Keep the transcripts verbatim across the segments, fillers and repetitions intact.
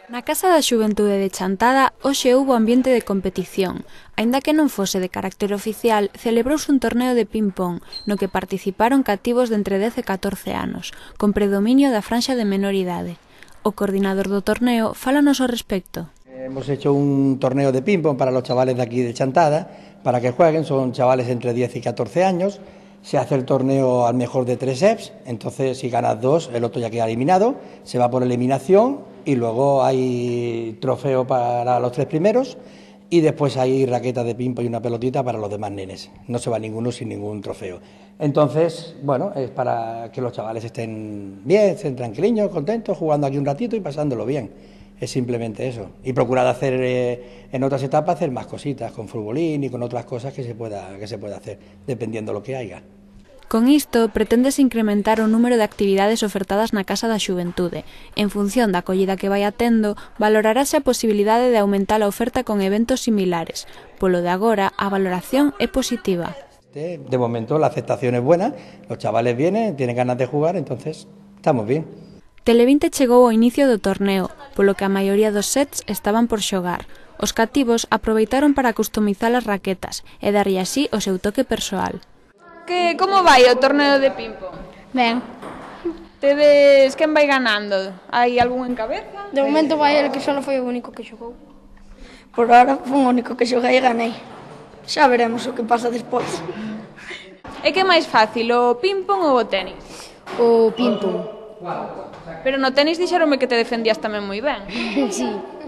Na Casa da Xuventude de Chantada hoxe houbo ambiente de competición. Aínda que non fose de carácter oficial, celebrouse un torneo de ping-pong no que participaron cativos de entre dez e catorce anos, con predominio da franxa de menor idade. O coordinador do torneo fálanos ao respecto. Hemos hecho un torneo de ping-pong para los chavales de aquí de Chantada, para que jueguen, son chavales entre diez y catorce años. Se hace el torneo al mejor de tres sets, entonces si ganas dos, el otro ya queda eliminado, se va por eliminación y luego hay trofeo para los tres primeros y después hay raquetas de ping-pong y una pelotita para los demás nenes. No se va ninguno sin ningún trofeo. Entonces, bueno, es para que los chavales estén bien, estén tranquilitos, contentos, jugando aquí un ratito y pasándolo bien. Es simplemente eso. Y procurar hacer eh, en otras etapas hacer más cositas, con futbolín y con otras cosas que se pueda, que se pueda hacer, dependiendo de lo que haya. Con isto, preténdese incrementar o número de actividades ofertadas na Casa da Xuventude. En función da acollida que vai atendo, valorarase a posibilidade de aumentar a oferta con eventos similares. Polo de agora, a valoración é positiva. De momento la aceptación es buena, los chavales vienen, tienen ganas de jugar, entonces estamos bien. Televinte chegou ao inicio do torneo, polo que a maioría dos sets estaban por xogar. Os cativos aproveitaron para customizar as raquetas e darlle así o seu toque persoal. Que, como vai o torneo de ping-pong? Ben. Tedes quen vai ganando? Hai algún en cabeza? De momento vai el que só foi o único que xogou. Por ahora foi o único que xoguei e ganei. Xa veremos o que pasa despois. E que é máis fácil, o ping-pong ou o tenis? O ping-pong. Pero no tenis dixeronme que te defendías tamén moi ben. Sí.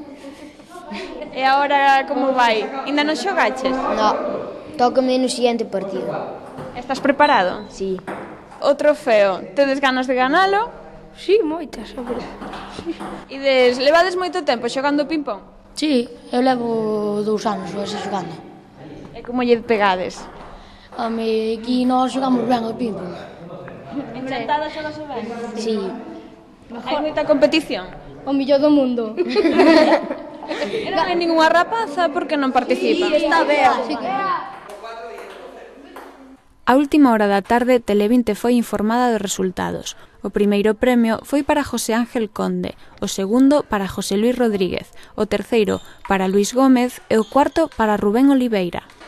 E agora como vai? Ainda non xogaches? No, tócame no siguiente partido. Estás preparado? Sí. O trofeo, tedes ganas de ganalo? Sí, moitas, a verdade. E des, levades moito tempo xogando ping-pong? Sí, eu levo dous anos así xogando. E como lle pegades? A me aquí nós xogamos ben o ping-pong. En Chantada xogas ben? Sí. Hai moita competición? O millor do mundo. E non hai ninguna rapaza porque non participa? Sí, está ben. Sí. A última hora da tarde, Televinte foi informada dos resultados. O primeiro premio foi para José Ángel Conde, o segundo para José Luis Rodríguez, o terceiro para Luis Gómez e o cuarto para Rubén Oliveira.